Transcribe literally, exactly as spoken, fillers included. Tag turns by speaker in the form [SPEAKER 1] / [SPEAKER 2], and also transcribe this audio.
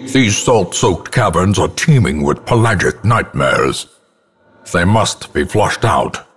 [SPEAKER 1] These salt-soaked caverns are teeming with pelagic nightmares. They must be flushed out.